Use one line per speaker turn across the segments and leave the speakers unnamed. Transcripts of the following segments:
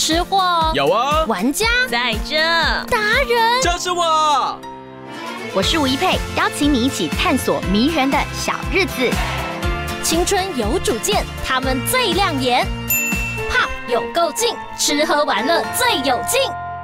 吃货
有啊，
玩家
在这，
达人
就是我。
我是吴一佩，邀请你一起探索迷人的小日子。青春有主见，他们最亮眼。Pop 有够劲，吃喝玩乐最有劲。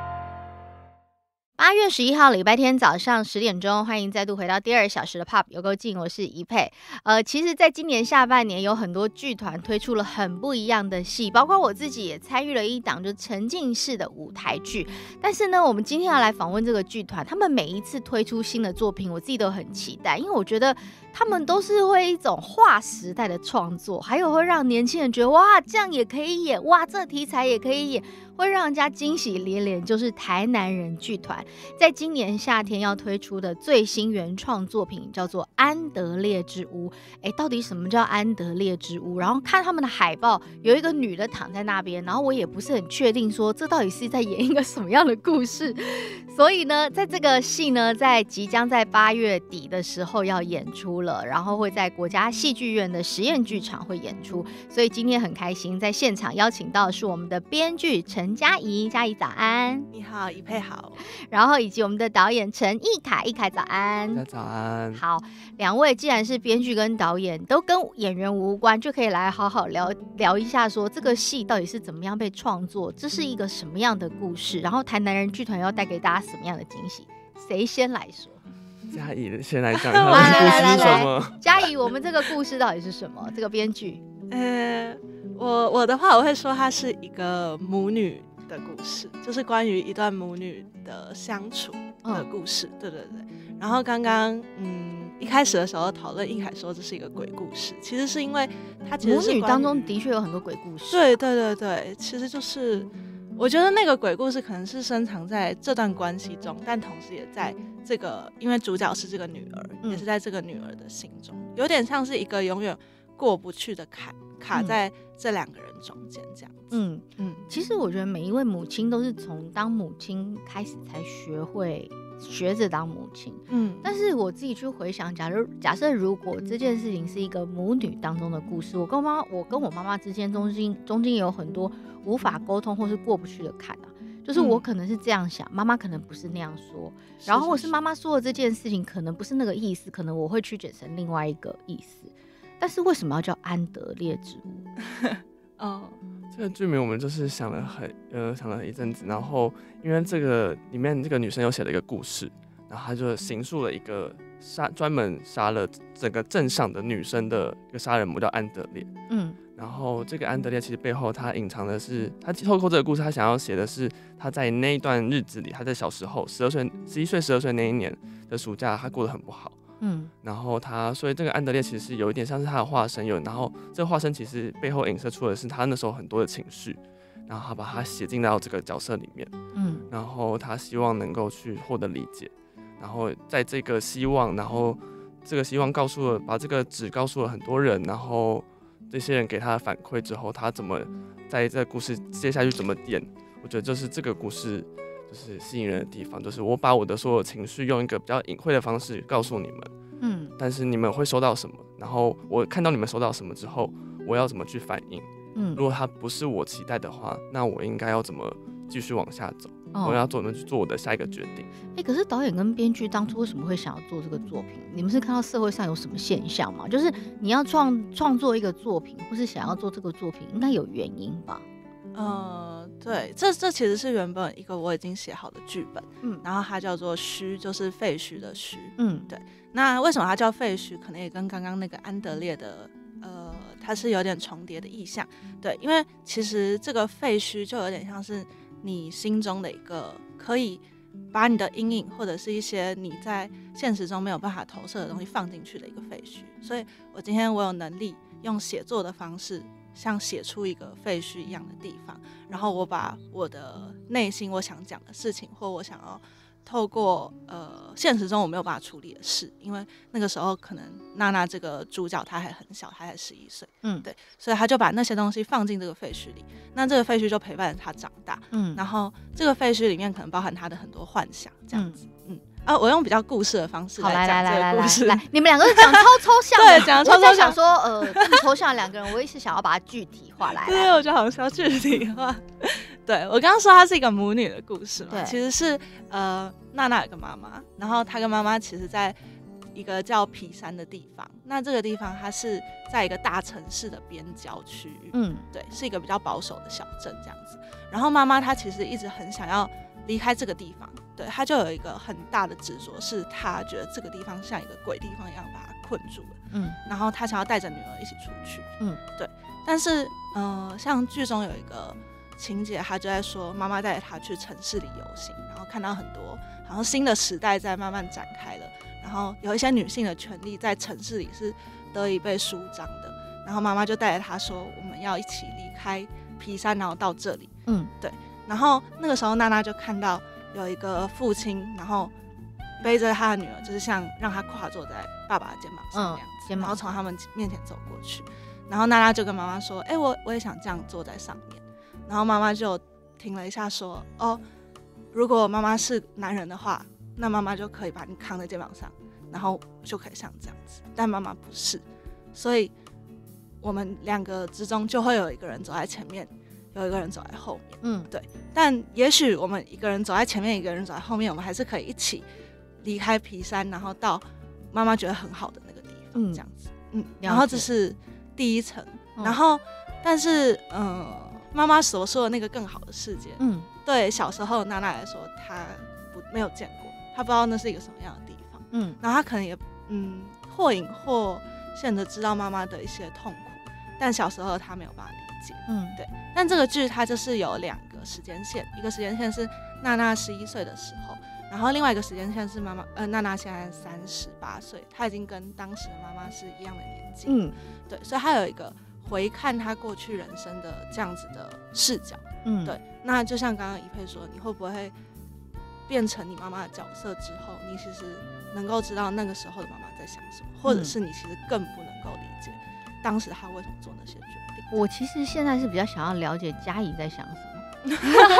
8月11号礼拜天早上10点钟，欢迎再度回到第2小时的 Pop 有够劲，我是怡佩。其实在今年下半年有很多剧团推出了很不一样的戏，包括我自己也参与了一档就沉浸式的舞台剧。但是呢，我们今天要来访问这个剧团，他们每一次推出新的作品，我自己都很期待，因为我觉得他们都是会一种划时代的创作，还有会让年轻人觉得哇，这样也可以演，哇，这题材也可以演，会让人家惊喜连连。就是台南人剧团在今年夏天要推出的最新原创作品叫做《安德烈之屋》。到底什么叫安德烈之屋？然后看他们的海报，有一个女的躺在那边，然后我也不是很确定说这到底是在演一个什么样的故事。所以呢，在这个戏呢，即将在8月底的时候要演出了，然后会在国家戏剧院的实验剧场会演出。所以今天很开心，在现场邀请到的是我们的编剧陈嘉怡，嘉怡早安。
你好，怡佩好。
然后以及我们的导演陈义凯，义凯早安。
大家早安。
好，两位既然是编剧跟导演，都跟演员无关，就可以来好好聊一下，说这个戏到底是怎么样被创作，这是一个什么样的故事，然后台南人剧团要带给大家什么样的惊喜？谁先来说？
嘉怡先来讲一下故事是什么？
嘉怡，我们这个故事到底是什么？这个编剧，
我的话，我会说它是一个母女的故事，就是关于一段母女的相处的故事。对。然后刚刚一开始的时候讨论，一凯说这是一个鬼故事，其实是因为它其实是
母女当中的确有很多鬼故事。
对，其实就是我觉得那个鬼故事可能是深藏在这段关系中，但同时也在这个，因为主角是这个女儿，也是在这个女儿的心中，有点像是一个永远过不去的坎，卡在这两个人中间这样子。
其实我觉得每一位母亲都是从当母亲开始才学着当母亲。但是我自己去回想，假设如果这件事情是一个母女当中的故事，我跟我妈妈之间中间有很多无法沟通或是过不去的坎啊。就是我可能是这样想，妈妈可能不是那样说，然后或是妈妈说的这件事情可能不是那个意思，可能我会曲解成另外一个意思。但是为什么要叫安德烈之屋？
这个剧名我们就是想了一阵子，然后因为这个里面这个女生有写了一个故事，然后她就形塑了一个专门杀了整个镇上的女生的一个杀人魔，叫安德烈。然后这个安德烈其实背后他隐藏的是，他透过这个故事，他想要写的是他在那一段日子里，他在小时候11岁12岁那一年的暑假，他过得很不好。然后所以这个安德烈其实是有一点像是他的化身，然后这个化身其实背后影射出的是他那时候很多的情绪，然后他把它写进到这个角色里面。然后他希望能够去获得理解，然后在这个希望，然后这个希望把这个纸告诉了很多人，然后这些人给他的反馈之后，他怎么在这个故事接下去怎么演，我觉得就是这个故事就是吸引人的地方，就是我把我的所有情绪用一个比较隐晦的方式告诉你们，但是你们会收到什么，然后我看到你们收到什么之后，我要怎么去反应，如果它不是我期待的话，那我应该要怎么继续往下走，我要怎么去做我的下一个决定。
可是导演跟编剧当初为什么会想要做这个作品？你们是看到社会上有什么现象吗？就是你要创作一个作品，或是想要做这个作品，应该有原因吧？
对，这其实是原本一个我已经写好的剧本，然后它叫做墟，就是废墟的墟，对。那为什么它叫废墟？可能也跟刚刚那个安德烈的它是有点重叠的意象，对，因为其实这个废墟就有点像是你心中的一个可以把你的阴影或者是一些你在现实中没有办法投射的东西放进去的一个废墟，所以今天我有能力用写作的方式像写出一个废墟一样的地方，然后我把我的内心我想讲的事情，或我想要透过现实中我没有办法处理的事，因为那个时候可能娜娜这个主角她还很小，她才11岁，对，所以她就把那些东西放进这个废墟里，那这个废墟就陪伴着她长大，然后这个废墟里面可能包含她的很多幻想，这样子，我用比较故事的方式来讲这个故事。
来，你们两个是讲超抽象的，
对，讲超抽象。
我在想说，这么抽象的两个人，我也是想要把它具体化来。
对，我觉得好像需要具体化。 对，我刚刚说它是一个母女的故事嘛，
对，
其实是娜娜有个妈妈，然后她跟妈妈其实在一个叫皮山的地方，那这个地方它是在一个大城市的边郊区域，对，是一个比较保守的小镇这样子。然后妈妈她其实一直很想要离开这个地方，对，她就有一个很大的执着，是她觉得这个地方像一个鬼地方一样把她困住了，然后她想要带着女儿一起出去，对。但是像剧中有一个情节，她就在说妈妈带着她去城市里游行，然后看到很多好像新的时代在慢慢展开了，然后有一些女性的权利在城市里是得以被舒张的，然后妈妈就带着她说我们要一起离开皮山，然后到这里，对。然后那个时候娜娜就看到有一个父亲，然后背着他的女儿，就是像让她跨坐在爸爸的肩膀上那样子，然后从他们面前走过去，然后娜娜就跟妈妈说我也想这样坐在上面，然后妈妈就停了一下说如果妈妈是男人的话，那妈妈就可以把你扛在肩膀上，然后就可以像这样子，但妈妈不是，所以我们两个之中就会有一个人走在前面，有一个人走在后面，对。但也许我们一个人走在前面，一个人走在后面，我们还是可以一起离开皮山，然后到妈妈觉得很好的那个地方，这样子，然后这是第一层，然后但是妈妈所说的那个更好的世界，对小时候娜娜来说，她没有见过，她不知道那是一个什么样的地方，然后她可能也或隐或现的知道妈妈的一些痛苦，但小时候她没有办法理解，对。但这个剧它就是有2个时间线，一个时间线是娜娜11岁的时候，然后另外一个时间线是娜娜现在38岁，她已经跟当时的妈妈是一样的年纪，对，所以她有一个回看她过去人生的这样子的视角，对。那就像刚刚怡佩说，你会不会变成你妈妈的角色之后，你其实能够知道那个时候的妈妈在想什么，或者是你其实更不能够理解当时她为什么做那些决定。
我其实现在是比较想要了解嘉怡在想什么。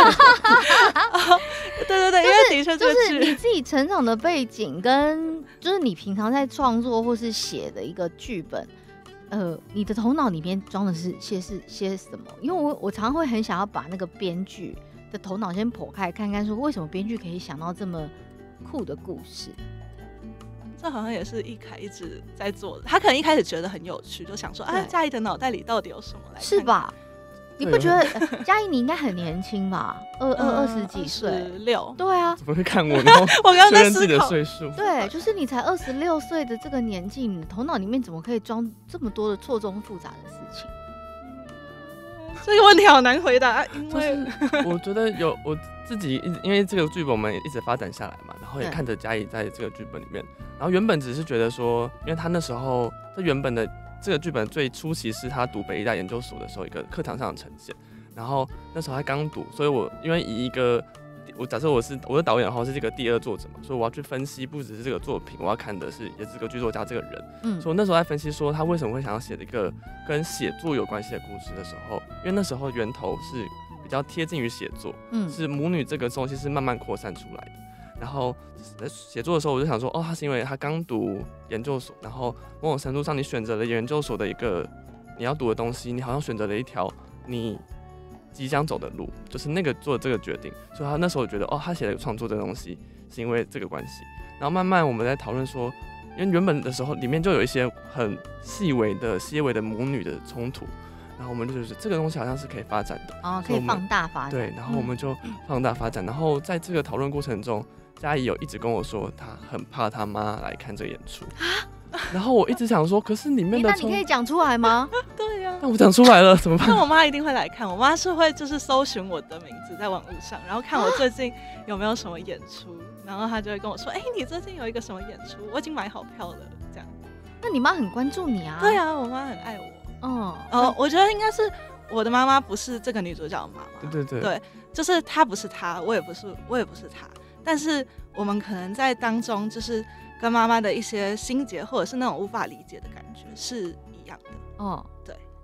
对，因为的确
就是你自己成长的背景跟就是你平常在创作或是写的一个剧本，你的头脑里面装的是些什么？因为我常常会很想要把那个编剧的头脑先剖开看看，说为什么编剧可以想到这么酷的故事。
这好像也是易凯一直在做的，他可能一开始觉得很有趣，就想说嘉怡的脑袋里到底有什么来看看，
是吧？你不觉得嘉怡你应该很年轻吧？20几岁
，26。
对啊，怎么会看我呢？
我刚刚在
自己的岁数。
对，就是你才26岁的这个年纪，你的头脑里面怎么可以装这么多的错综复杂的事情？
这个问题好难回答，因为、
我觉得我自己因为这个剧本我们一直发展下来嘛，然后也看着嘉怡在这个剧本里面，然后原本只是觉得说，因为他那时候这原本的这个剧本最初期是他读北医大研究所的时候一个课堂上的呈现，然后那时候他刚读，所以我因为以一个我假设我是导演的话是这个第2作者嘛，所以我要去分析不只是这个作品，我要看的是也是这个剧作家这个人，所以我那时候在分析说他为什么会想要写一个跟写作有关系的故事的时候，因为那时候源头是比较贴近于写作，是母女这个东西是慢慢扩散出来的。然后写作的时候，我就想说，他是因为他刚读研究所，然后某种程度上你选择了研究所的一个你要读的东西，你好像选择了一条你即将走的路，就是那个做这个决定，所以他那时候觉得，他写的创作这个东西是因为这个关系。然后慢慢我们在讨论说，因为原本的时候里面就有一些很细微的母女的冲突。然后我们就觉得这个东西好像是可以发展的，
可以放大发展。
对，然后我们就放大发展。然后在这个讨论过程中，嘉怡有一直跟我说，她很怕她妈来看这个演出。然后我一直想说，可是里面的
那你可以讲出来吗？
对呀，
但我讲出来了怎么办？
那我妈一定会来看，我妈是会就是搜寻我的名字在网络上，然后看我最近有没有什么演出，然后她就会跟我说，你最近有一个什么演出，我已经买好票了，这样。
那你妈很关注你啊？
对啊，我妈很爱我。我觉得应该是我的妈妈不是这个女主角的妈妈，对，就是她不是她，我也不是她，但是我们可能在当中就是跟妈妈的一些心结或者是那种无法理解的感觉是一样的。
对。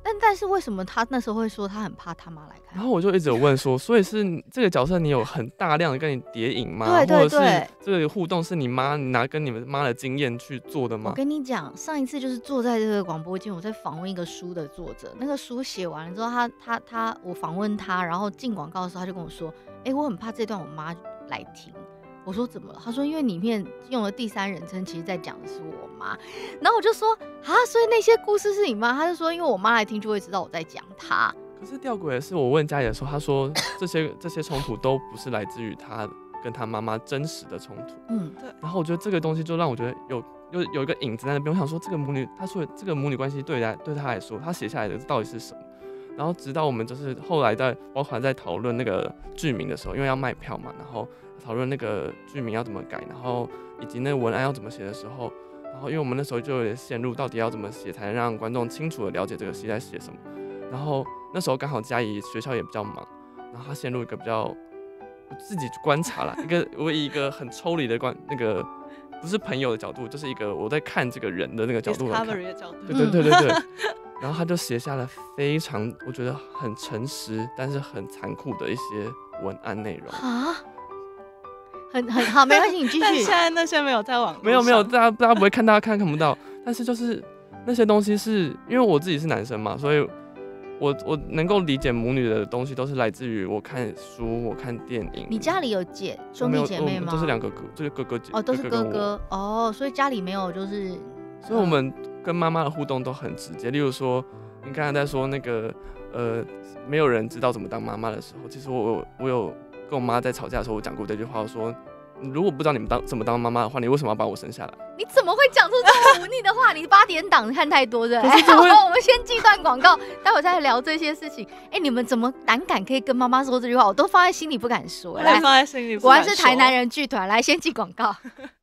但是为什么他那时候会说他很怕他妈来看？
然后我就一直有问说，所以是这个角色你有很大量的跟你叠影吗？
对对对，
或者是这个互动是你拿跟你们妈的经验去做的吗？
我跟你讲，上一次就是坐在这个广播间，我在访问一个书的作者，那个书写完了之后，我访问他，然后进广告的时候，他就跟我说，我很怕这段我妈来听。我说怎么了？他说因为里面用了第三人称，其实在讲的是我妈。然后我就说啊，所以那些故事是你妈？他就说因为我妈来听就会知道我在讲她。
可是吊诡的是，我问家里的时候，他说这些冲突都不是来自于他跟他妈妈真实的冲突。
对。
然后我觉得这个东西就让我觉得有一个影子在那边。我想说这个母女，他说这个母女关系对他来说，他写下来的到底是什么？然后直到我们就是后来包含在讨论那个剧名的时候，因为要卖票嘛，然后讨论那个剧名要怎么改，然后以及那个文案要怎么写的时候，然后因为我们那时候就有点陷入到底要怎么写才能让观众清楚的了解这个戏在写什么。然后那时候刚好嘉怡学校也比较忙，然后他陷入一个比较我自己观察啦，我以一个很抽离的那个不是朋友的角度，就是一个我在看这个人的那个角度来看，
Discovery 的角度，
对。然后他就写下了非常我觉得很诚实，但是很残酷的一些文案内容
啊。很好，没关系，你继续。
但现在那些没有在网络上，
没有，大家不会看，大家看不到。但是就是那些东西是因为我自己是男生嘛，所以我能够理解母女的东西都是来自于我看书，我看电影。
你家里有兄弟姐妹吗？
都是2个哥，就是哥哥姐。
哦，都是哥哥哦，所以家里没有就是。
所以我们跟妈妈的互动都很直接。例如说，你刚才在说那个没有人知道怎么当妈妈的时候，其实我有跟我妈在吵架的时候，我讲过这句话，我说如果不知道你们怎么当妈妈的话，你为什么要把我生下来？
你怎么会讲出这么忤逆的话？你8点档看太多的。好，我们先记段广告，待会再来聊这些事情。你们怎么胆敢可以跟妈妈说这句话？我都放在心里不敢说。
来，放在心里。
果然是台南人剧团。来，先记广告。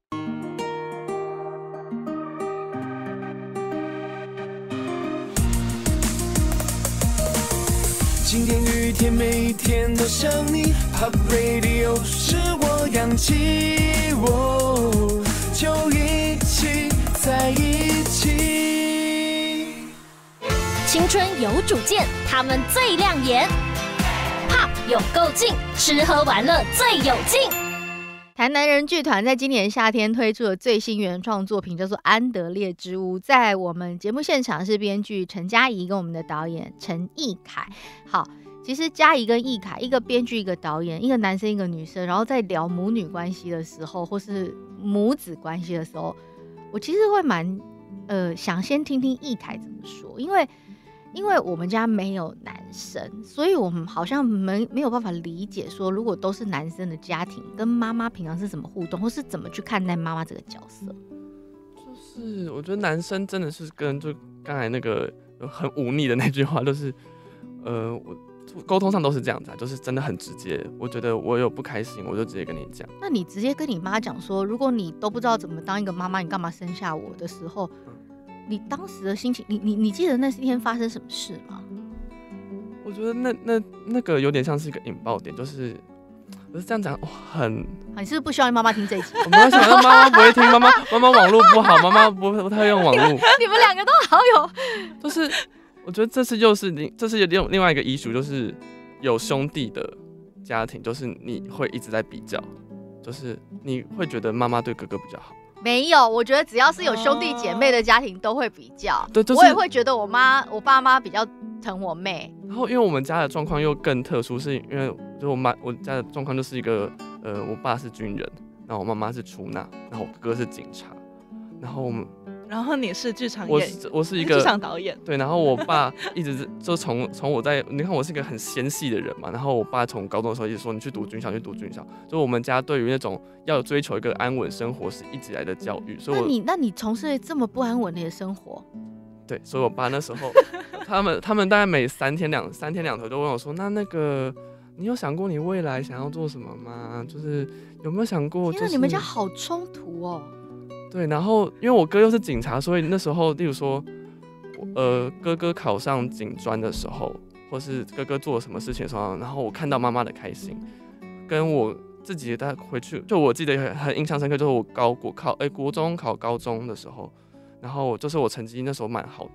晴天雨天每天都想你 Pop Radio 是我氧气，就一起在一起。
青春有主见，他们最亮眼。Pop 有够劲，吃喝玩乐最有劲。
台南人剧团在今年夏天推出的最新原创作品叫做《安德烈之屋》。在我们节目现场是编剧陈嘉怡跟我们的导演陈义凯。好，其实嘉怡跟义凯，一个编剧一个导演，一个男生一个女生，然后在聊母女关系的时候，或是母子关系的时候，我其实会蛮想先听听义凯怎么说，因为我们家没有男生，所以我们好像没有办法理解说，如果都是男生的家庭，跟妈妈平常是怎么互动，或是怎么去看待妈妈这个角色。
就是我觉得男生真的是跟就刚才那个很忤逆的那句话，就是我沟通上都是这样子，就是真的很直接。我觉得我有不开心，我就直接跟你讲。
那你直接跟你妈讲说，如果你都不知道怎么当一个妈妈，你干嘛生下我的时候，你当时的心情，你记得那天发生什么事吗？
我觉得那个有点像是一个引爆点，就是我是这样讲，
你是不是不希望妈妈听这一集？
我没有想到妈妈不会听，妈妈网络不好，妈妈不太用网络。
你们2个都好有，
就是我觉得这是另外一个issue，就是有兄弟的家庭，就是你会一直在比较，就是你会觉得妈妈对哥哥比较好。
没有，我觉得只要是有兄弟姐妹的家庭都会比较。
对，就是、
我也会觉得我爸妈比较疼我妹。
然后因为我们家的状况又更特殊，是因为就我家的状况就是一个我爸是军人，然后我妈妈是出纳，然后我哥哥是警察，然后
你是剧场演员，
我是一个
剧场导演。
对，然后我爸一直就从我你看我是一个很纤细的人嘛，然后我爸从高中的时候一直说你去读军校，就我们家对于那种要追求一个安稳生活是一直以来的教育，所以
那你从事这么不安稳的生活？
对，所以我爸那时候他们大概每3天2头就问我说，那个你有想过你未来想要做什么吗？就是有没有想过？
天啊，你们家好冲突哦。
对，然后因为我哥又是警察，所以那时候，例如说，哥哥考上警专的时候，或是哥哥做了什么事情的时候，然后我看到妈妈的开心，跟我自己带回去，就我记得很印象深刻，就是我国中考高中的时候，然后就是我成绩那时候蛮好的，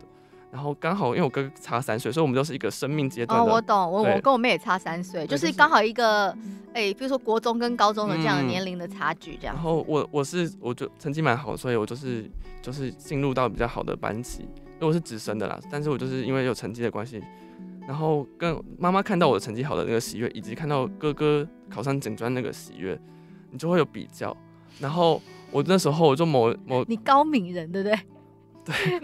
然后刚好因为我哥差3岁，所以我们都是一个生命阶段的。
我懂，我跟我妹也差3岁，就是刚好一个比如说国中跟高中的这样的年龄的差距这样。
然后我就成绩蛮好，所以我就是进入到比较好的班级，因为我是直升的啦，但是我就是因为有成绩的关系。然后跟妈妈看到我的成绩好的那个喜悦，以及看到哥哥考上警专那个喜悦，你就会有比较。然后我那时候我就
你高敏人对不对？
对。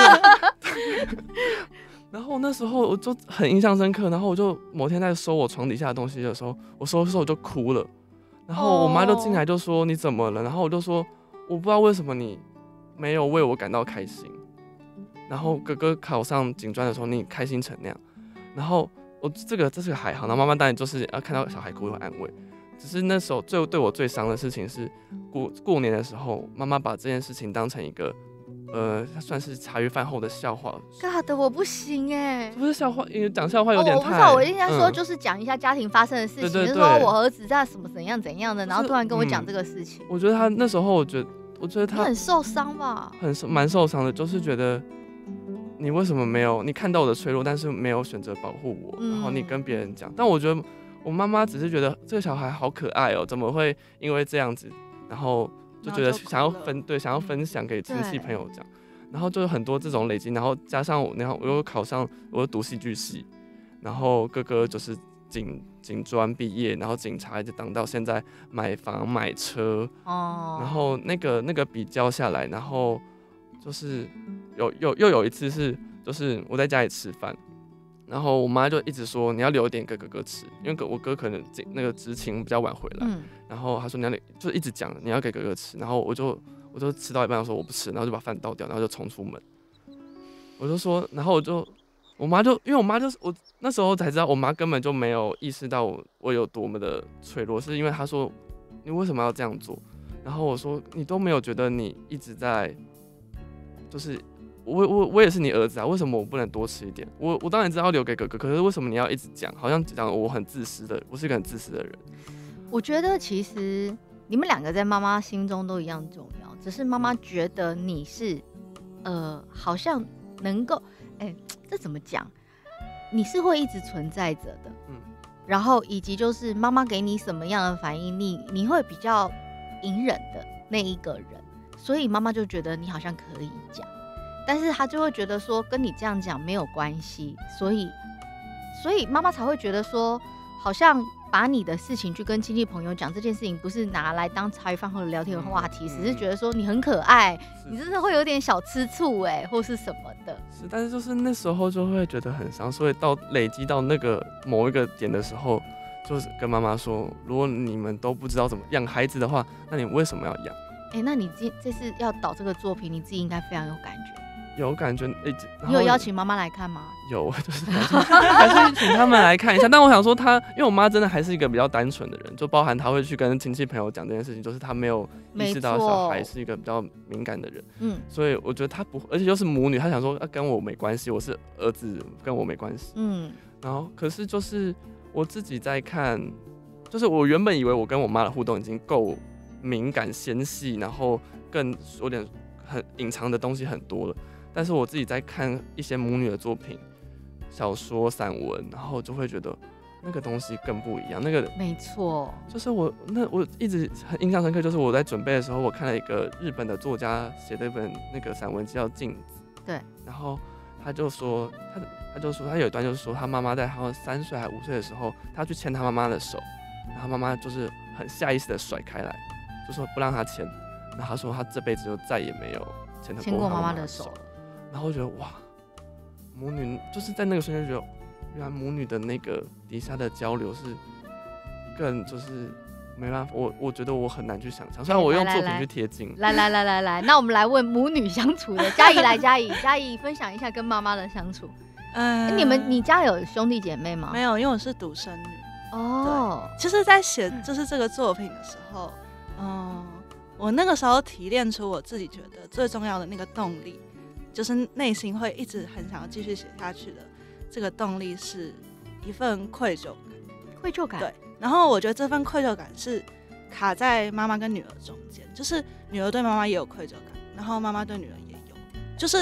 然后那时候我就很印象深刻，然后我就某天在收我床底下的东西的时候，我收我就哭了。然后我妈就进来就说你怎么了？然后我就说我不知道为什么你没有为我感到开心。然后哥哥考上警专的时候，你开心成那样。然后这个还好，然后妈妈当然就是要看到小孩哭会安慰，只是那时候对我最伤的事情是过年的时候，妈妈把这件事情当成一个算是茶余饭后的笑话。
God， 我不行哎，
不是笑话，因为讲笑话有点太……
我不知道，我应该说就是讲一下家庭发生的事情，就是说我儿子在什么怎样的，然后突然跟我讲这个事情。
我觉得他那时候，我觉得他
很受伤吧，
蛮受伤的，就是觉得。你为什么没有？你看到我的脆弱，但是没有选择保护我，然后你跟别人讲。但我觉得我妈妈只是觉得这个小孩好可爱哦，怎么会因为这样子，然后就觉得想要分享给亲戚朋友讲，然后就有很多这种累积，然后加上我又考上，我又读戏剧系，然后哥哥就是警专毕业，然后警察一直当到现在买房买车，然后那个比较下来，然后就是又有一次是，就是我在家里吃饭，然后我妈就一直说你要留一点给哥哥吃，因为我哥可能那个执勤比较晚回来，然后她说你要就一直讲你要给哥哥吃，然后我就吃到一半，我说我不吃，然后就把饭倒掉，然后就冲出门。我就说，然后我妈就因为我妈就是我那时候才知道，我妈根本就没有意识到我有多么的脆弱，是因为她说你为什么要这样做？然后我说你都没有觉得你一直在。就是我也是你儿子啊，为什么我不能多吃一点？我当然知道要留给哥哥，可是为什么你要一直讲？好像讲我很自私的，我是一个很自私的人。
我觉得其实你们2个在妈妈心中都一样重要，只是妈妈觉得你是好像能够这怎么讲？你是会一直存在着的，然后以及就是妈妈给你什么样的反应，你会比较隐忍的那一个人。所以妈妈就觉得你好像可以讲，但是她就会觉得说跟你这样讲没有关系，所以妈妈才会觉得说，好像把你的事情去跟亲戚朋友讲这件事情，不是拿来当茶余饭后的聊天的话题，只是觉得说你很可爱，你真的会有点小吃醋或是什么的。
是，但是就是那时候就会觉得很伤，所以到累积到那个某一个点的时候，就是跟妈妈说，如果你们都不知道怎么养孩子的话，那你为什么要养？
那你这次要导这个作品，你自己应该非常有感觉。
有感觉，
你有邀请妈妈来看吗？
有，就是还是请他们来看一下。但我想说因为我妈真的还是一个比较单纯的人，就包含她会去跟亲戚朋友讲这件事情，就是她没有意识到小孩是一个比较敏感的人。所以我觉得她不，而且又是母女，她想说跟我没关系，我是儿子，跟我没关系。然后可是就是我自己在看，就是我原本以为我跟我妈的互动已经够敏感纤细，然后更有点很隐藏的东西很多了，但是我自己在看一些母女的作品、小说、散文，然后就会觉得那个东西更不一样。那个
没错，
就是我一直很印象深刻，就是我在准备的时候，我看了一个日本的作家写的一本那个散文叫《镜子》，
对，
然后他就说他有一段就是说他妈妈在好像3岁还5岁的时候，他去牵他妈妈的手，然后妈妈就是很下意识的甩开来。就说不让他牵，然后他说他这辈子就再也没有牵过妈妈的手，然后我觉得哇，母女就是在那个瞬间觉得，原来母女的那个底下的交流是更就是没办法，我觉得我很难去想象，虽然我用作品去贴近。
来，那我们来问母女相处的嘉怡来，嘉怡分享一下跟妈妈的相处。你家有兄弟姐妹吗？
没有，因为我是独生女。
哦，
其实，在写就是这个作品的时候。我那个时候提炼出我自己觉得最重要的那个动力，就是内心会一直很想要继续写下去的这个动力，是一份愧疚感。对，然后我觉得这份愧疚感是卡在妈妈跟女儿中间，就是女儿对妈妈也有愧疚感，然后妈妈对女儿也有，就是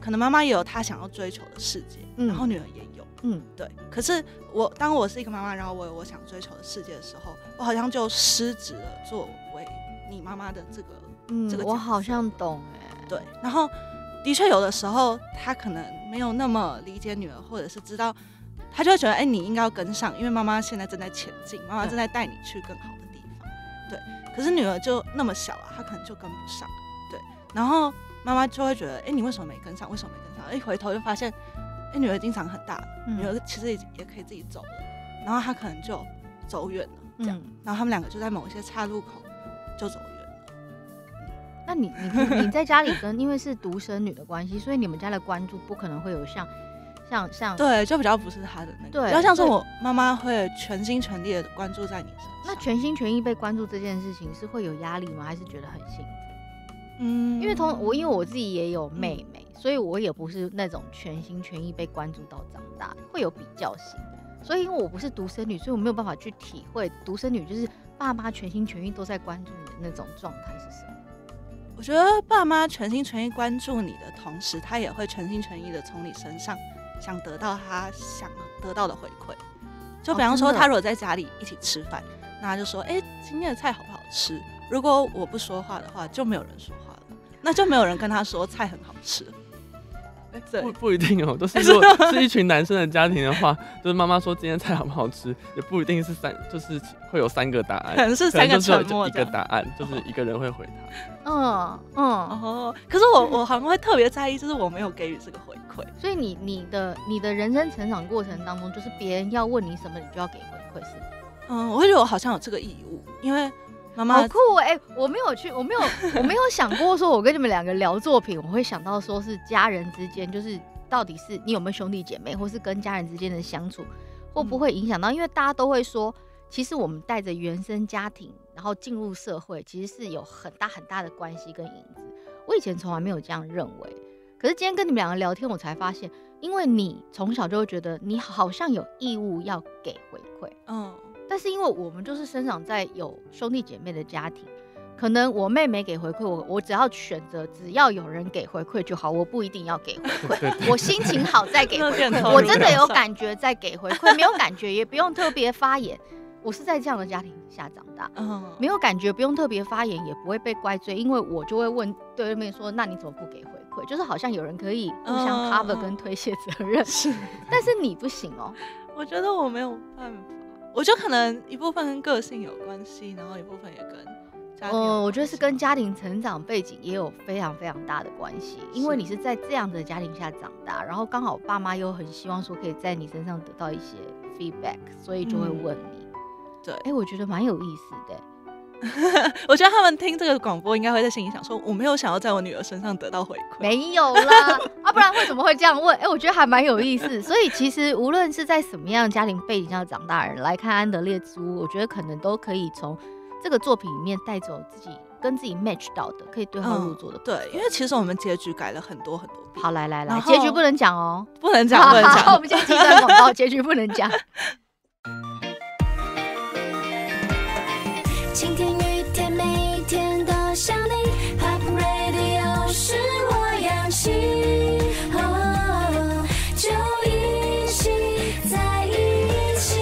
可能妈妈也有她想要追求的世界，然后女儿也有，对。可是当我是一个妈妈，然后我有我想追求的世界的时候，我好像就失职了作为你妈妈的这个
我好像懂
对。然后的确有的时候她可能没有那么理解女儿，或者是知道，她就会觉得你应该要跟上，因为妈妈现在正在前进，妈妈正在带你去更好的地方，对。可是女儿就那么小她可能就跟不上，对。然后妈妈就会觉得你为什么没跟上，为什么没跟上？一回头就发现女儿已经长很大了，女儿其实也可以自己走了，然后她可能就走远了这样，然后他们两个就在某一些岔路口就走远了。
那你在家里因为是独生女的关系，所以你们家的关注不可能会有像
对，就比较不是她的那个，比较像是我妈妈会全心全力的关注在你身上。
那全心全意被关注这件事情是会有压力吗？还是觉得很幸福？因为我自己也有妹妹，所以我也不是那种全心全意被关注到长大，会有比较心。所以因为我不是独生女，所以我没有办法去体会独生女就是爸妈全心全意都在关注你的那种状态是什么。
我觉得爸妈全心全意关注你的同时，他也会全心全意的从你身上想得到他想得到的回馈。就比方说，他如果在家里一起吃饭，那他就说：“今天的菜好不好吃？”如果我不说话的话，就没有人说话了，那就没有人跟他说菜很好吃。
不一定哦，都是如果是一群男生的家庭的话，就是妈妈说今天菜好不好吃，也不一定是就是会有3个答案，
可能是3个沉默，
一个答案，就是一个人会回他。
可是我好像会特别在意，就是我没有给予这个回馈。
所以你的人生成长过程当中，就是别人要问你什么，你就要给回馈，是吗？
我会觉得我好像有这个义务，因为妈妈
好酷我没有想过说我跟你们2个聊作品，我会想到说是家人之间，就是到底是你有没有兄弟姐妹，或是跟家人之间的相处会不会影响到，因为大家都会说其实我们带着原生家庭然后进入社会，其实是有很大很大的关系跟影子。我以前从来没有这样认为，可是今天跟你们2个聊天，我才发现，因为你从小就会觉得你好像有义务要给回馈，但是因为我们就是生长在有兄弟姐妹的家庭，可能我妹妹给回馈我只要选择只要有人给回馈就好，我不一定要给回馈我心情好再给回馈我真的有感觉再给回馈没有感觉也不用特别发言。我是在这样的家庭下长大，没有感觉不用特别发言，也不会被怪罪，因为我就会问对面说那你怎么不给回馈，就是好像有人可以互相 cover 跟推卸责任，但是你不行哦。
我觉得我没有办法，我觉得可能一部分跟个性有关系，然后一部分也跟家庭
我觉得是跟家庭成长背景也有非常非常大的关系，因为你是在这样的家庭下长大，然后刚好爸妈又很希望说可以在你身上得到一些 feedback， 所以就会问你。对，我觉得蛮有意思的。
我觉得他们听这个广播应该会在心里想说，我没有想要在我女儿身上得到回馈。
没有啦，不然为什么会这样问？我觉得还蛮有意思。所以其实无论是在什么样的家庭背景下长大的人来看《安德烈之屋》，我觉得可能都可以从这个作品里面带走自己跟自己 match 到的，可以对号入座的。
对，因为其实我们结局改了很多很多遍。
好，来，结局不能讲哦，
不能讲，不能讲。
我们今天第一段广告，结局不能讲。
晴天雨天每天都想你 Pop Radio 是我氧气就一起在一起。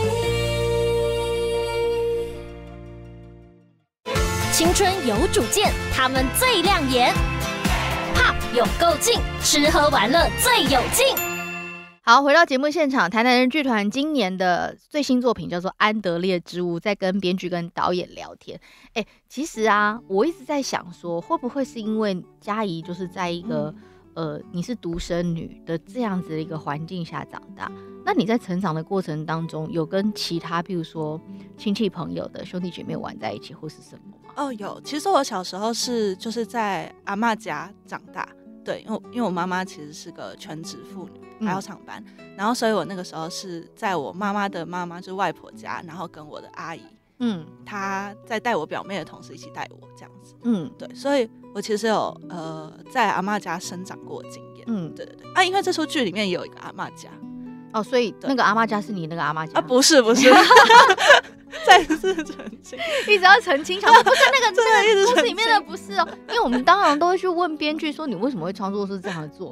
青春有主见，他们最亮眼。Pop 有够劲，吃喝玩乐最有劲。
好，回到节目现场，台南人剧团今年的最新作品叫做《安德烈之屋》，在跟编剧跟导演聊天。其实啊，我一直在想说，会不会是因为嘉怡就是在一个你是独生女的这样子的一个环境下长大，那你在成长的过程当中，有跟其他譬如说亲戚朋友的兄弟姐妹玩在一起，或是什么吗？
有。其实我小时候就是在阿嬷家长大。对，因为我妈妈其实是个全职妇女，还要上班，然后所以我那个时候是在我妈妈的妈妈，就是外婆家，然后跟我的阿姨，她在带我表妹的同时一起带我这样子，对，所以我其实有在阿嬷家生长过的经验，对啊，因为这出剧里面也有一个阿嬷家，
所以那个阿嬷家是你那个阿嬷家
不是。再次澄清，
一直要澄清，想说不是那个故事里面的不是哦，因为我们当然都会去问编剧说你为什么会创作出这样的作品，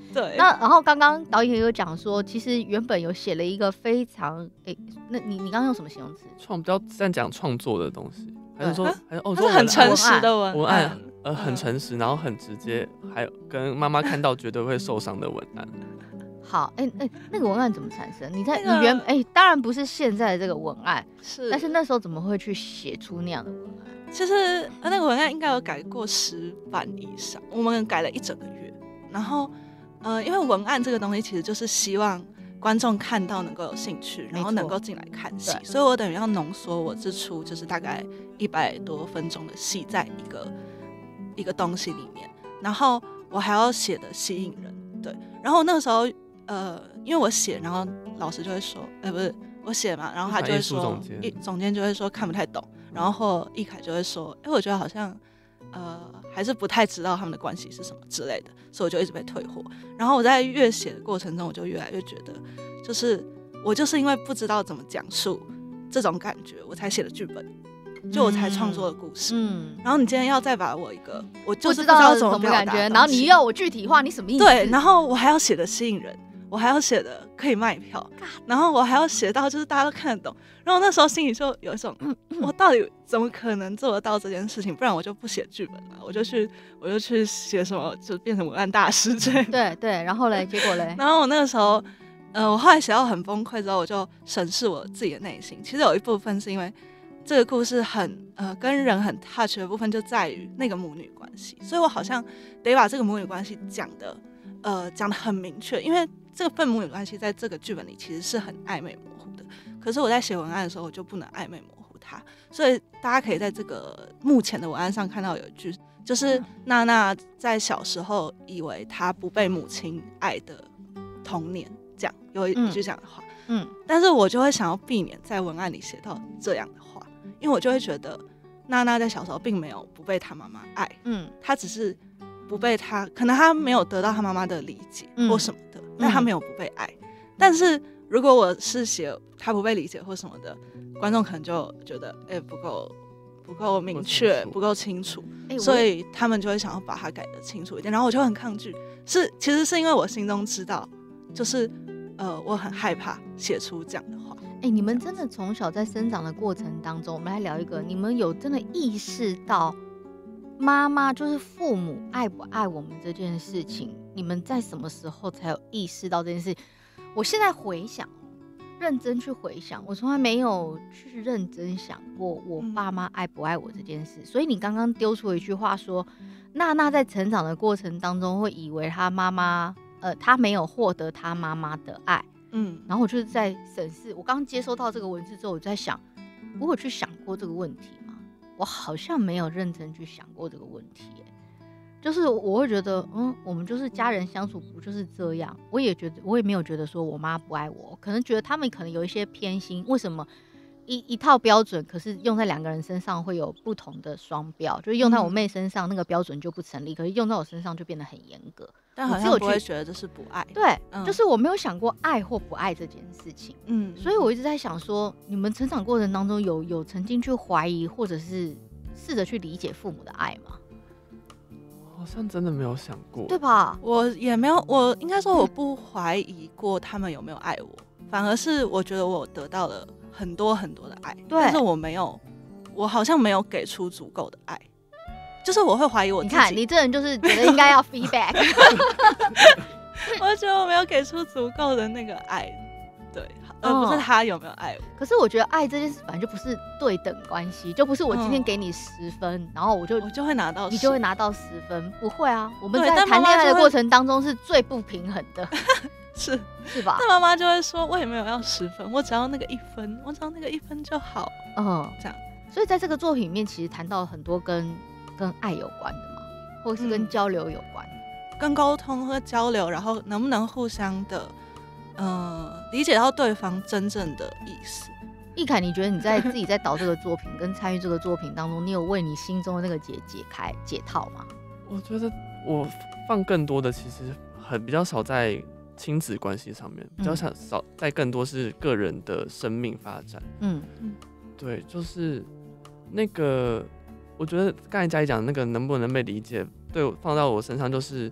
对。
那然后刚刚导演也有讲说，其实原本有写了一个非常那你刚刚用什么形容词？
比较在讲创作的东西，还是说
它是很诚实的文案，
很诚实，然后很直接，还有跟妈妈看到绝对会受伤的文案。
好，那个文案怎么产生？你当然不是现在的这个文案，但是那时候怎么会去写出那样的文案？
其实那个文案应该有改过10版以上，我们改了1整个月。然后因为文案这个东西其实就是希望观众看到能够有兴趣，然后能够进来看戏，所以我等于要浓缩我这出就是大概100多分钟的戏在一个东西里面，然后我还要写的吸引人，对。然后那个时候因为我写，然后老师就会说，不是我写嘛，然后他就会说，总监就会说看不太懂，然后或易凯就会说，我觉得好像还是不太知道他们的关系是什么之类的，所以我就一直被退货。然后我在越写的过程中，我就越来越觉得，就是我就是因为不知道怎么讲述这种感觉，我才写的剧本，就我才创作的故事。然后你今天要再把我一个我就是不知道怎么表达的东西，
然后你要我具体化，你什么意思？
对，然后我还要写的吸引人，我还要写的可以卖票，然后我还要写到就是大家都看得懂。然后那时候心里就有一种，我到底怎么可能做得到这件事情？不然我就不写剧本了，我就去写什么，就变成文案大师之类的。
对，然后嘞，结果嘞，
然后我那个时候，我后来写到很崩溃之后，我就审视我自己的内心。其实有一部分是因为这个故事很跟人很 touch 的部分就在于那个母女关系，所以我好像得把这个母女关系讲得很明确，因为这个份母女关系在这个剧本里其实是很暧昧模糊的，可是我在写文案的时候我就不能暧昧模糊它，所以大家可以在这个目前的文案上看到有一句，就是娜娜在小时候以为她不被母亲爱的童年，这样有一句这样的话，但是我就会想要避免在文案里写到这样的话，因为我就会觉得娜娜在小时候并没有不被她妈妈爱，她只是不被她，可能她没有得到她妈妈的理解或什么的，但她没有不被爱。但是如果我是写她不被理解或什么的，观众可能就觉得不够明确，不够清楚，所以他们就会想要把它改得清楚一点，然后我就很抗拒。其实是因为我心中知道，就是我很害怕写出这样的话。
你们真的从小在生长的过程当中，我们来聊一个，你们有真的意识到妈妈就是父母爱不爱我们这件事情，你们在什么时候才有意识到这件事？我现在回想，认真去回想，我从来没有去认真想过我爸妈爱不爱我这件事。所以你刚刚丢出一句话说，娜娜在成长的过程当中会以为她妈妈她没有获得她妈妈的爱，然后我就是在审视，我刚接收到这个文字之后，我在想，我有去想过这个问题吗？我好像没有认真去想过这个问题，就是我会觉得，我们就是家人相处不就是这样？我也没有觉得说我妈不爱我，可能觉得他们可能有一些偏心，为什么一套标准，可是用在2个人身上会有不同的双标，就是用在我妹身上那个标准就不成立，可是用在我身上就变得很严格。
但好像不会觉得这是不爱，
对，就是我没有想过爱或不爱这件事情，所以我一直在想说，你们成长过程当中有曾经去怀疑或者是试着去理解父母的爱吗？
好像真的没有想过，
对吧？我
也没有，我应该说我不怀疑过他们有没有爱我，反而是我觉得我得到了很多很多的爱，但是我好像没有给出足够的爱。就是我会怀疑我自己，
你看你这人就是觉得应该要 feedback
我觉得我没有给出足够的那个爱，对，而不是他有没有爱我。
可是我觉得爱这件事本来就不是对等关系，就不是我今天给你10分，然后我就会拿到10，你就会拿到10分，不会啊，我们在谈恋爱的过程当中是最不平衡的
是
吧？
那妈妈就会说，我也没有要10分，我只要那个1分，我只要那个1分就好，这样。
所以在这个作品里面，其实谈到很多跟爱有关的嘛，或者是跟交流有关，
跟沟通和交流，然后能不能互相的理解到对方真正的意思。
易凯，你觉得你自己在导这个作品跟参与这个作品当中，你有为你心中的那个结解套吗？
我觉得我放更多的其实比较少在亲子关系上面，比较少在更多是个人的生命发展。对，就是那个。我觉得刚才嘉怡讲那个能不能被理解，对我放到我身上，就是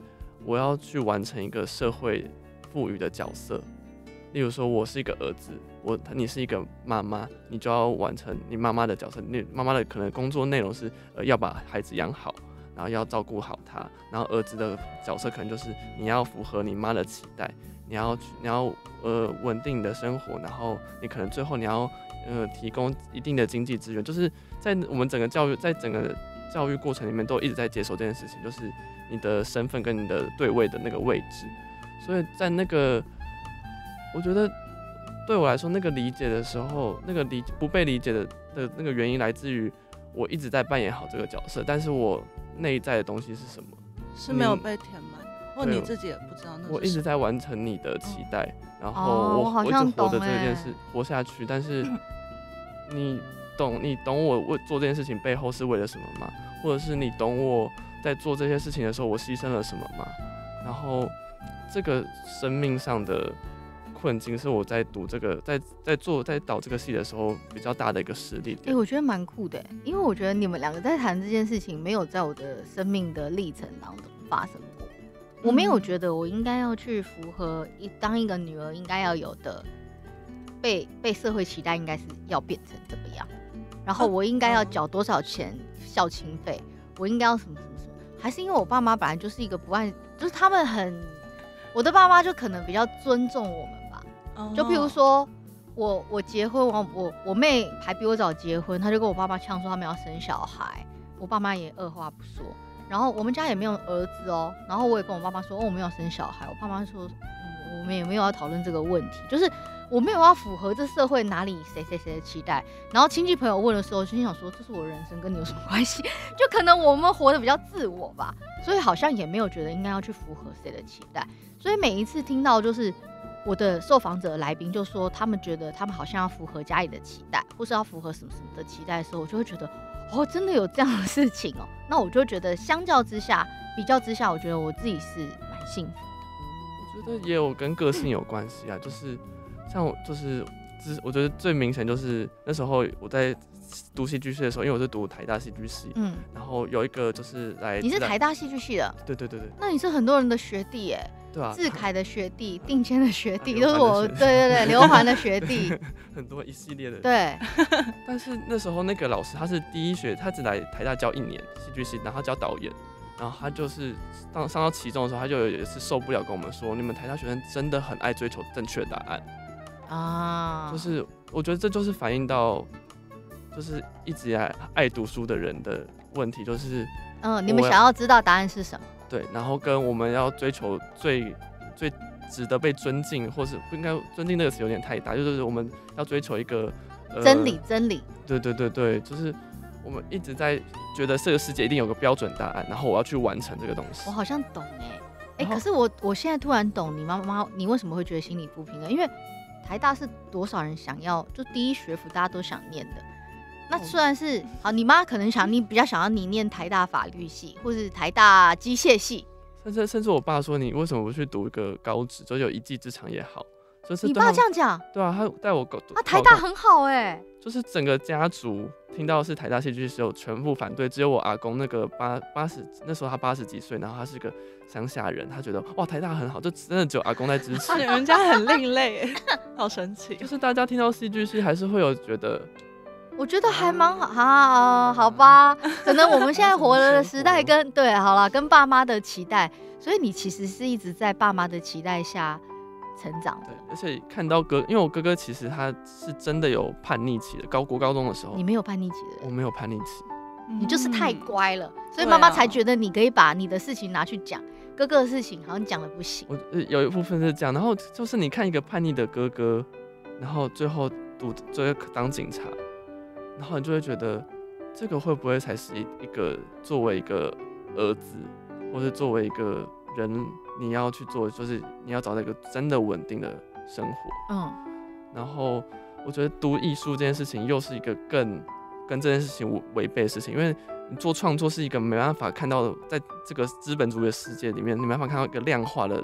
我要去完成一个社会赋予的角色。例如说，我是一个儿子，你是一个妈妈，你就要完成你妈妈的角色。你妈妈的可能工作内容是要把孩子养好，然后要照顾好他。然后儿子的角色可能就是你要符合你妈的期待，你要稳定的生活，然后你可能最后你要提供一定的经济资源。就是在我们整个教育过程里面都一直在接受这件事情，就是你的身份跟你的对位的那个位置。所以在那个我觉得对我来说，那个理解的时候，那个不被理解的那个原因来自于我一直在扮演好这个角色，但是我内在的东西是什么？
是没有被填满，或你自己也不知道那是什么。
我一直在完成你的期待，然后我一直活着这件事活下去，但是你懂我做这件事情背后是为了什么吗？或者是你懂我在做这些事情的时候我牺牲了什么吗？然后这个生命上的困境是我在读这个在导这个戏的时候比较大的一个实力点。
我觉得蛮酷的，因为我觉得你们两个在谈这件事情没有在我的生命的历程当中发生过。我没有觉得我应该要去符合当一个女儿应该要有的被社会期待应该是要变成怎么样，然后我应该要缴多少钱孝亲费，我应该要什么什么什么，还是因为我爸妈本来就是一个不爱，就是他们我的爸妈就可能比较尊重我们吧。就譬如说我结婚，我妹还比我早结婚，她就跟我爸妈呛说他们要生小孩，我爸妈也二话不说。然后我们家也没有儿子哦，然后我也跟我爸妈说我没有生小孩，我爸妈说我们也没有要讨论这个问题，就是我没有要符合这社会哪里谁的期待。然后亲戚朋友问的时候，就心想说这是我的人生，跟你有什么关系？就可能我们活得比较自我吧，所以好像也没有觉得应该要去符合谁的期待。所以每一次听到就是我的受访者来宾就说他们觉得他们好像要符合家里的期待，或是要符合什么什么的期待的时候，我就会觉得真的有这样的事情哦。那我就觉得相较之下比较之下，我觉得我自己是蛮幸福的。
我觉得也有跟个性有关系啊，就是像我觉得最明显就是那时候我在读戏剧系的时候，因为我是读台大戏剧系，然后有一个就是
你是台大戏剧系的？
对，
那你是很多人的学弟耶。
对啊，
志凯的学弟、定谦的学弟，都是我对刘环的学弟，
很多一系列的。
对，
但是那时候那个老师他是第一学，他只来台大教1年戏剧系，然后他教导演，然后他就是上到期中的时候，他就有一次受不了跟我们说，你们台大学生真的很爱追求正确答案啊，就是我觉得这就是反映到就是一直以来爱读书的人的问题，就是
你们想要知道答案是什么？
对，然后跟我们要追求最值得被尊敬，或是不应该尊敬这个词有点太大，就是我们要追求一个
真理。
对，就是我们一直在觉得这个世界一定有个标准答案，然后我要去完成这个东西。
我好像懂可是我现在突然懂你妈妈，你为什么会觉得心理不平衡？因为台大是多少人想要，就第一学府大家都想念的。那虽然是好，你妈可能你比较想要你念台大法律系，或是台大机械系，
甚至我爸说你为什么不去读一个高职，就有一技之长也好。就是
你爸这样讲？
对啊，他带我
台大很好
就是整个家族听到是台大戏剧系有全部反对，只有我阿公那个那时候他80几岁，然后他是个乡下人，他觉得哇台大很好，就真的只有阿公在支持。
你们家很另类，好神奇。
就是大家听到戏剧系还是会有觉得。
我觉得还蛮好好吧，可能我们现在活的时代跟爸妈的期待，所以你其实是一直在爸妈的期待下成长的。
对，而且看到因为我哥哥其实他是真的有叛逆期的，高中的时候。你
没有叛逆期的人？
我没有叛逆期，
你就是太乖了，所以妈妈才觉得你可以把你的事情拿去讲，哥哥的事情好像讲的不行。
有一部分是这样，然后就是你看一个叛逆的哥哥，然后最后当警察。然后你就会觉得，这个会不会才是一个作为一个儿子，或者作为一个人，你要去做，就是你要找到一个真的稳定的生活。然后我觉得读艺术这件事情又是一个跟这件事情违背的事情，因为你做创作是一个没办法看到的，在这个资本主义的世界里面，你没办法看到一个量化的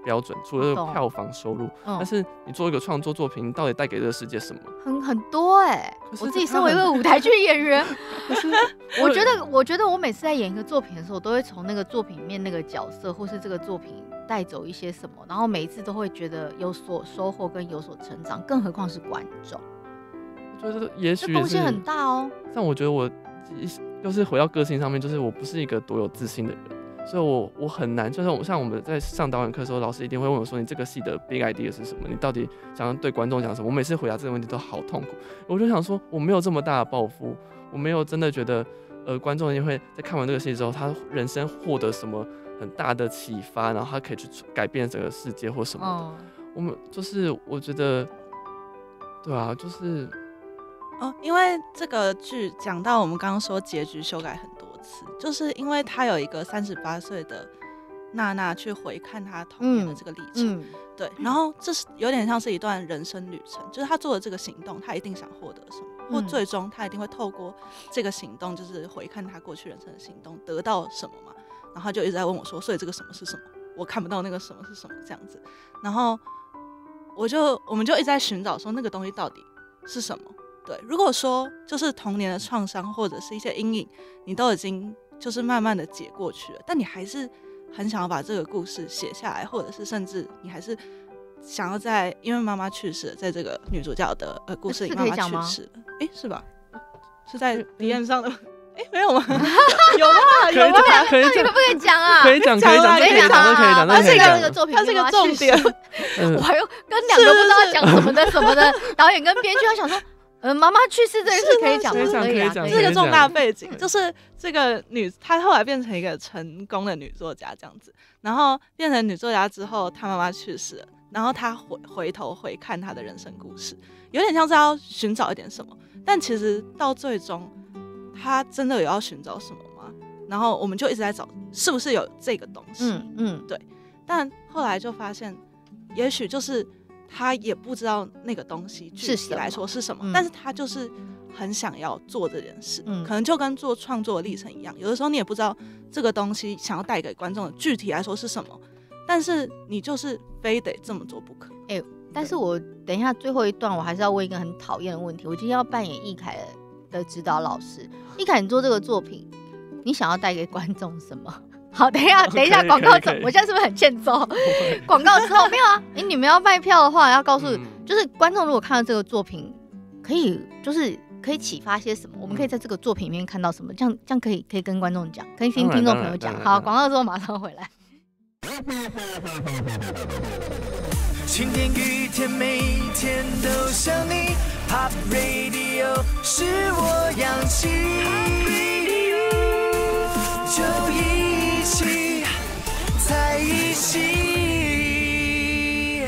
标准，除了票房收入，但是你做一个创作作品，你到底带给这个世界什么？
很多我自己身为一个舞台剧演员，我觉得我每次在演一个作品的时候，我都会从那个作品里面那个角色，或是这个作品带走一些什么，然后每一次都会觉得有所收获跟有所成长，更何况是观众。
我觉得也许
贡献很大哦。
但我觉得我就是回到个性上面，就是我不是一个多有自信的人。所以我很难，就是像我们在上导演课的时候，老师一定会问我说：“你这个戏的 big idea 是什么？你到底想要对观众讲什么？”我每次回答这个问题都好痛苦。我就想说，我没有这么大的抱负，我没有真的觉得，观众一定会在看完这个戏之后，他人生获得什么很大的启发，然后他可以去改变整个世界或什么的。我们就是我觉得，对啊，就是。
因为这个剧讲到我们刚刚说结局修改很多次，就是因为他有一个38岁的娜娜去回看他童年的这个历程，对，然后这是有点像是一段人生旅程，就是他做的这个行动，他一定想获得什么，或最终他一定会透过这个行动，就是回看他过去人生的行动，得到什么嘛。然后他就一直在问我说，所以这个什么是什么？我看不到那个什么是什么这样子。然后我们就一直在寻找说那个东西到底是什么。对，如果说就是童年的创伤或者是一些阴影，你都已经就是慢慢的解过去了，但你还是很想要把这个故事写下来，或者是甚至你还是想要因为妈妈去世了，在这个女主角的故事里妈妈去世了，是吧？是在敌人上的，没有吗？有吧？有吧？
可以
讲，不可以讲啊？
可以讲，可以讲，可以讲。
它是这个作品，
它是个重点。
我还有跟2个不知道讲什么的什么的导演跟编剧，他想说。妈妈去世这件事可以讲，
可以讲，
这个重大背景就是这个她后来变成一个成功的女作家这样子，然后变成女作家之后，她妈妈去世了，然后她回头回看她的人生故事，有点像是要寻找一点什么，但其实到最终，她真的有要寻找什么吗？然后我们就一直在找，是不是有这个东西？对，但后来就发现，也许就是。他也不知道那个东西具体来说是什么，但是他就是很想要做这件事，可能就跟做创作的历程一样，有的时候你也不知道这个东西想要带给观众的具体来说是什么，但是你就是非得这么做不可。
但是我等一下最后一段我还是要问一个很讨厌的问题，我今天要扮演易凯的指导老师。易凯，你做这个作品，你想要带给观众什么？好，等一下，广告走，我现在是不是很欠揍？广告之后没有啊？你们要卖票的话，要告诉就是观众，如果看到这个作品，可以启发些什么？我们可以在这个作品里面看到什么？这样可以跟观众讲，可以听听众朋友讲。好，广告之后马上回来。
晴天雨天，每天都想你。Pop Radio 是我氧气，就一起在一起。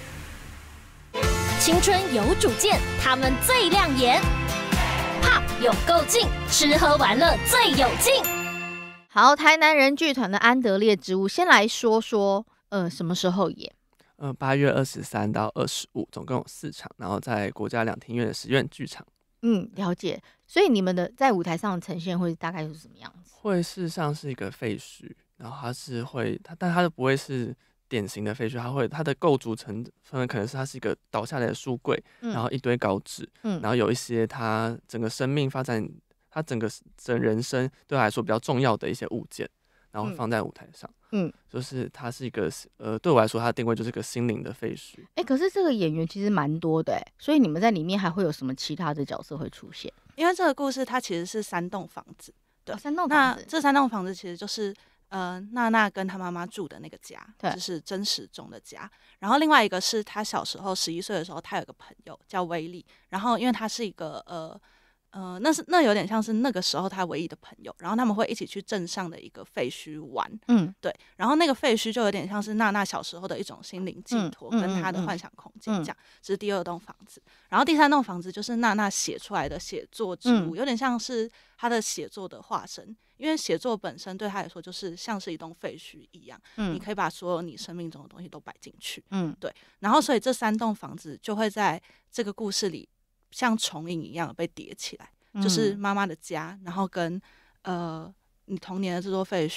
青春有主见，他们最亮眼。Pop 有够劲，吃喝玩乐最有劲。
好，台南人剧团的《安德烈之物》，先来说说，什么时候演
？8月23到25，总共有4场，然后在国家2厅院的实验剧场。
了解。所以你们的在舞台上的呈现会大概是什么样子？
会是像是一个废墟，然后但它不会是典型的废墟，它的构筑成分可能是它是一个倒下来的书柜，然后一堆稿纸，然后有一些它整个生命发展，它整人生对他来说比较重要的一些物件。然后放在舞台上，就是它是一个对我来说，它的定位就是一个心灵的废墟。
可是这个演员其实蛮多的，所以你们在里面还会有什么其他的角色会出现？
因为这个故事它其实是3栋房子，对
，3栋房子。
那这3栋房子其实就是娜娜跟她妈妈住的那个家，就是真实中的家。然后另外一个是她小时候11岁的时候，她有个朋友叫威利，然后因为她是一个那有点像是那个时候他唯一的朋友，然后他们会一起去镇上的一个废墟玩，对，然后那个废墟就有点像是娜娜小时候的一种心灵寄托，跟她的幻想空间这样。这是第2栋房子，然后第3栋房子就是娜娜写出来的写作之物，有点像是她的写作的化身，因为写作本身对她来说就是像是一栋废墟一样，你可以把所有你生命中的东西都摆进去，对，然后所以这3栋房子就会在这个故事里像重影一样被叠起来，就是妈妈的家，然后跟你童年的这座废墟，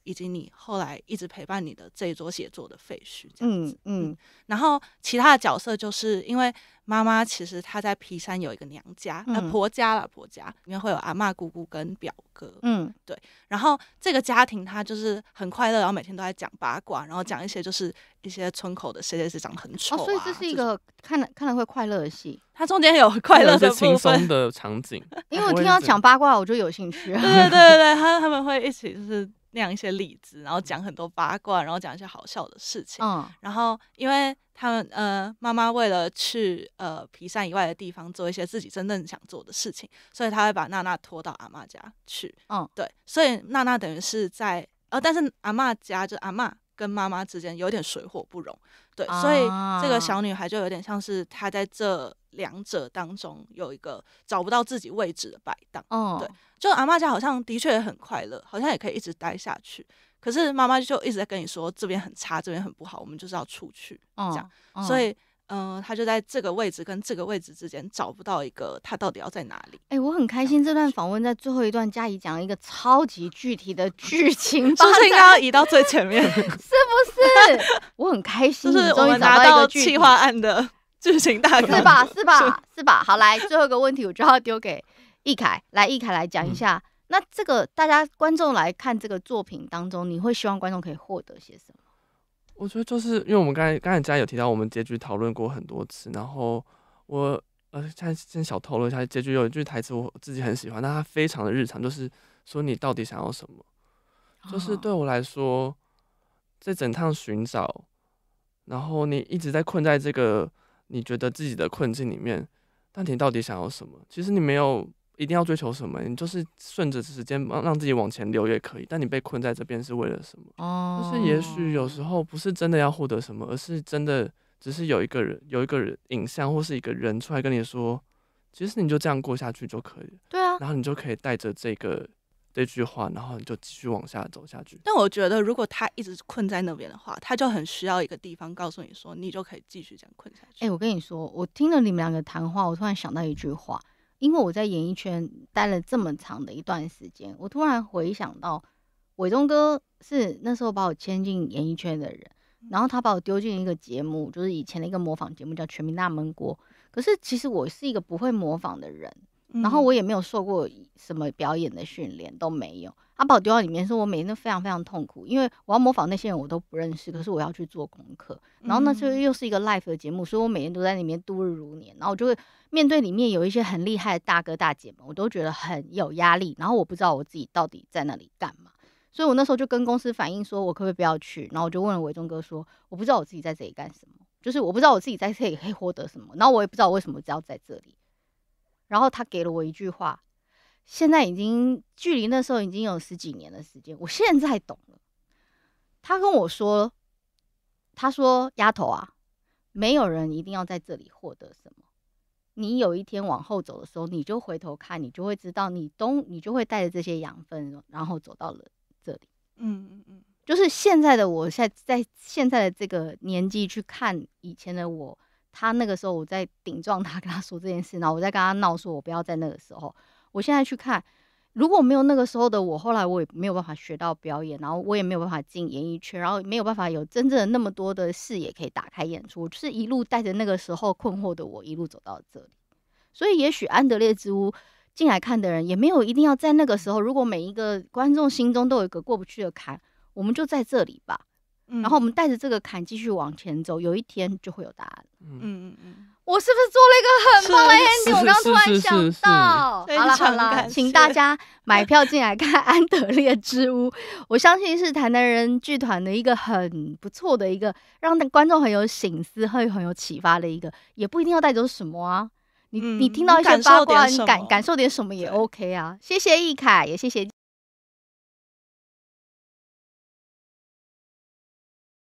以及你后来一直陪伴你的这一桌写作的废墟这样子。然后其他的角色就是因为妈妈其实她在邳山有一个娘家，婆家里面会有阿嬷、姑姑跟表哥。对。然后这个家庭他就是很快乐，然后每天都在讲八卦，然后讲一些就是一些村口的谁谁谁长得很丑
所以这是一个看了会快乐的戏。
它中间有快乐的部分，
轻松的场景。
因为我听到讲八卦，我就有兴趣。
对，他们会一起就是酿一些例子，然后讲很多八卦，然后讲一些好笑的事情。然后因为他们妈妈为了去邳山以外的地方做一些自己真正想做的事情，所以他会把娜娜拖到阿嬷家去。对，所以娜娜等于是在但是阿嬷家就阿嬷跟妈妈之间有点水火不容。对，所以这个小女孩就有点像是她在这两者当中有一个找不到自己位置的摆荡。对，就阿嬷家好像的确也很快乐，好像也可以一直待下去，可是妈妈就一直在跟你说这边很差，这边很不好，我们就是要出去这样。所以她就在这个位置跟这个位置之间找不到一个她到底要在哪里。
我很开心这段访问在最后一段嘉怡讲了一个超级具体的剧情，
是不是应该要移到最前面？
是不是？我很开心，
就是我们拿到企划案的剧情大纲，
是吧？好，来最后一个问题，我就要丢给易凯，易凯来讲一下。那这个大家观众来看这个作品当中，你会希望观众可以获得些什么？
我觉得就是因为我们刚才嘉怡有提到，我们结局讨论过很多次，然后我先小透露一下，结局有一句台词我自己很喜欢，但它非常的日常，就是说你到底想要什么？就是对我来说，这整趟寻找，然后你一直在困在这个你觉得自己的困境里面，但你到底想要什么？其实你没有一定要追求什么，你就是顺着时间让自己往前流也可以。但你被困在这边是为了什么？就是也许有时候不是真的要获得什么，而是真的只是有一个人影像或是一个人出来跟你说，其实你就这样过下去就可以了。
对啊，
然后你就可以带着这句话，然后你就继续往下走下去。
但我觉得，如果他一直困在那边的话，他就很需要一个地方告诉你说，你就可以继续这样困下去。
我跟你说，我听了你们两个谈话，我突然想到一句话，因为我在演艺圈待了这么长的一段时间，我突然回想到，伟忠哥是那时候把我牵进演艺圈的人，然后他把我丢进一个节目，就是以前的一个模仿节目叫《全民大闷锅》。可是其实我是一个不会模仿的人。然后我也没有受过什么表演的训练，都没有。他把我丢到里面，说我每天都非常非常痛苦，因为我要模仿那些人我都不认识，可是我要去做功课。然后那时候又是一个 live 的节目，所以我每天都在里面度日如年。然后我就会面对里面有一些很厉害的大哥大姐们，我都觉得很有压力。然后我不知道我自己到底在那里干嘛，所以我那时候就跟公司反映说，我可不可以不要去？然后我就问了伟忠哥说，我不知道我自己在这里干什么，就是我不知道我自己在这里可以获得什么，然后我也不知道我为什么只要在这里。然后他给了我一句话，现在已经距离那时候已经有10几年的时间，我现在懂了。他跟我说，他说丫头啊，没有人一定要在这里获得什么，你有一天往后走的时候，你就回头看，你就会知道你就会带着这些养分，然后走到了这里。就是现在的我在现在的这个年纪去看以前的我，他那个时候我在顶撞他，跟他说这件事，然后我在跟他闹说我不要在那个时候。我现在去看，如果没有那个时候的我，后来我也没有办法学到表演，然后我也没有办法进演艺圈，然后没有办法有真正的那么多的视野可以打开演出，我就是一路带着那个时候困惑的我一路走到这里。所以也许安德烈之屋进来看的人也没有一定要在那个时候，如果每一个观众心中都有一个过不去的坎，我们就在这里吧。然后我们带着这个坎继续往前走，有一天就会有答案。我是不是做了一个很棒的 ending？ 我刚刚突然想到，好了，请大家买票进来看安德烈之屋。我相信是台南人剧团的一个很不错的一个，让观众很有省思、会很有启发的一个，也不一定要带走什么啊。你听到一些八卦，你感受点什么也 OK 啊。谢谢易凯，也谢谢。